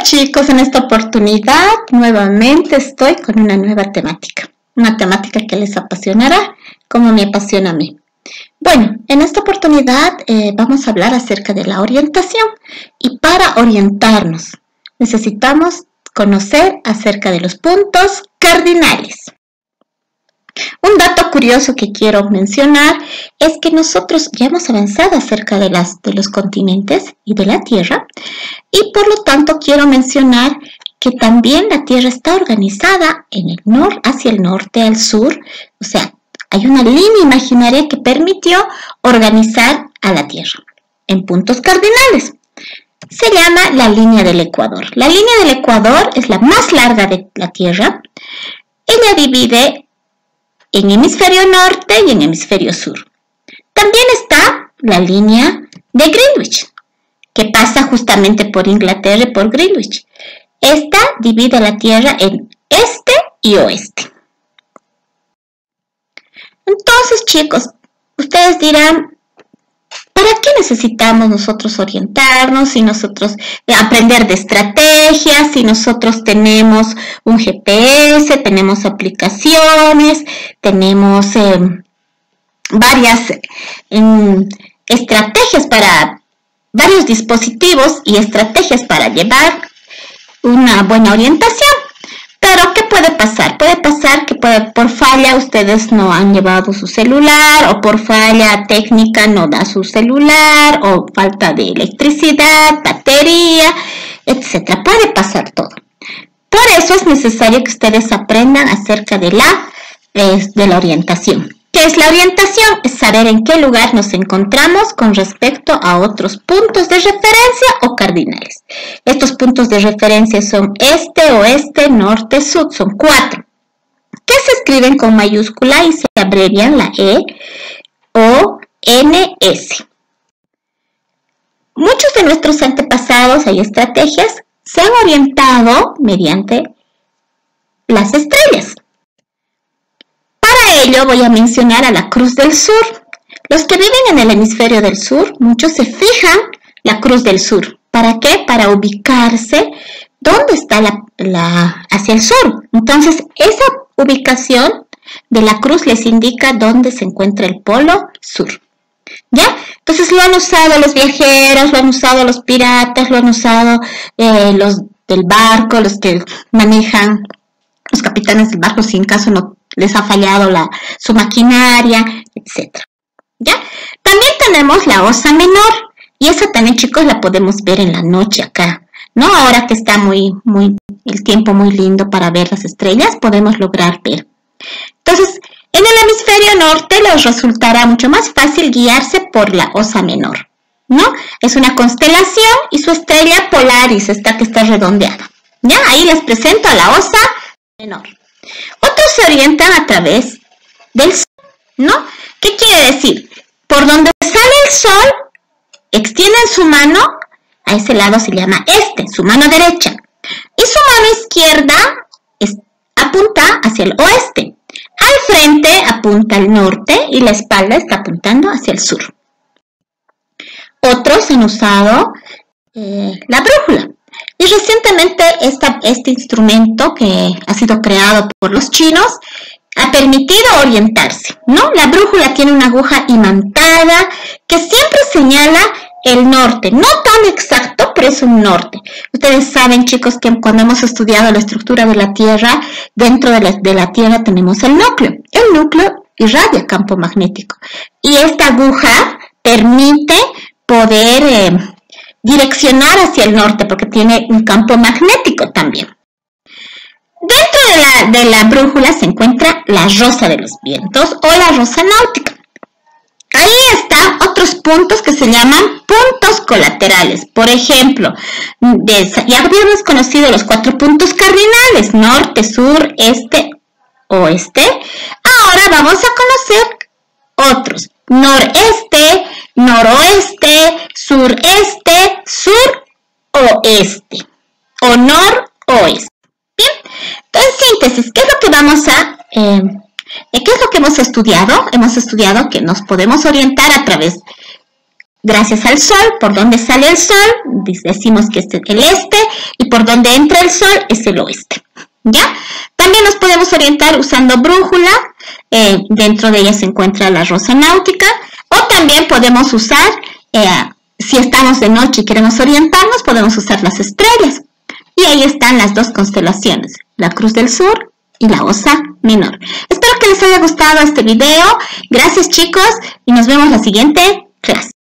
chicos, en esta oportunidad nuevamente estoy con una nueva temática. Una temática que les apasionará como me apasiona a mí. Bueno, en esta oportunidad vamos a hablar acerca de la orientación. Y para orientarnos necesitamos conocer acerca de los puntos cardinales. Un dato curioso que quiero mencionar es que nosotros ya hemos avanzado acerca de los continentes y de la Tierra, y por lo tanto quiero mencionar que también la Tierra está organizada en el hacia el norte al sur, o sea, hay una línea imaginaria que permitió organizar a la Tierra en puntos cardinales. Se llama la línea del Ecuador. La línea del Ecuador es la más larga de la Tierra. Ella divide en hemisferio norte y en hemisferio sur. También está la línea de Greenwich, que pasa justamente por Inglaterra y por Greenwich. Esta divide la Tierra en este y oeste. Entonces, chicos, ustedes dirán, ¿para qué necesitamos nosotros orientarnos? Si nosotros aprender de estrategias, si nosotros tenemos un GPS, tenemos aplicaciones, tenemos varias estrategias para varios dispositivos y estrategias para llevar una buena orientación. Pero, ¿qué puede pasar? Puede pasar que por falla ustedes no han llevado su celular, o por falla técnica no da su celular, o falta de electricidad, batería, etc. Puede pasar todo. Por eso es necesario que ustedes aprendan acerca de la orientación. ¿Qué es la orientación? Es saber en qué lugar nos encontramos con respecto a otros puntos de referencia o cardinales. Estos puntos de referencia son este, oeste, norte, sur, son 4, que se escriben con mayúscula y se abrevian la E o NS. Muchos de nuestros antepasados y estrategias se han orientado mediante las estrellas. Para ello voy a mencionar a la Cruz del Sur. Los que viven en el hemisferio del sur, muchos se fijan la Cruz del Sur. ¿Para qué? Para ubicarse dónde está hacia el sur. Entonces, esa ubicación de la cruz les indica dónde se encuentra el polo sur. ¿Ya? Entonces, lo han usado los viajeros, lo han usado los piratas, lo han usado los del barco, los que manejan, los capitanes del barco, si en caso no les ha fallado su maquinaria, etc. ¿Ya? También tenemos la Osa Menor. Y esa también, chicos, la podemos ver en la noche acá, ¿no? Ahora que está el tiempo muy lindo para ver las estrellas, podemos lograr ver. Entonces, en el hemisferio norte les resultará mucho más fácil guiarse por la Osa Menor, ¿no? Es una constelación y su estrella Polaris, esta que está redondeada. ¿Ya? Ahí les presento a la Osa Menor. Otros se orientan a través del sol, ¿no? ¿Qué quiere decir? Por donde sale el sol, extienden su mano, a ese lado se llama este, su mano derecha. Y su mano izquierda apunta hacia el oeste. Al frente apunta al norte y la espalda está apuntando hacia el sur. Otros han usado la brújula. Y recientemente este instrumento que ha sido creado por los chinos ha permitido orientarse, ¿no? La brújula tiene una aguja imantada que siempre señala el norte, no tan exacto, pero es un norte. Ustedes saben, chicos, que cuando hemos estudiado la estructura de la Tierra, dentro de la Tierra tenemos el núcleo. El núcleo irradia campo magnético. Y esta aguja permite poder direccionar hacia el norte, porque tiene un campo magnético también. Dentro de la brújula se encuentra la rosa de los vientos o la rosa náutica. Ahí están otros puntos que se llaman puntos colaterales. Por ejemplo, ya habíamos conocido los 4 puntos cardinales, norte, sur, este, oeste. Ahora vamos a conocer otros, noreste, noroeste, sureste, suroeste o noroeste. Bien, entonces, síntesis, ¿qué es lo que vamos a ¿qué es lo que hemos estudiado? Hemos estudiado que nos podemos orientar a través, gracias al sol, por dónde sale el sol, decimos que es el este, y por donde entra el sol es el oeste, ¿ya? También nos podemos orientar usando brújula, dentro de ella se encuentra la rosa náutica, o también podemos usar, si estamos de noche y queremos orientarnos, podemos usar las estrellas. Y ahí están las dos constelaciones, la Cruz del Sur y la Osa Menor. Espero que les haya gustado este video. Gracias, chicos, y nos vemos en la siguiente clase.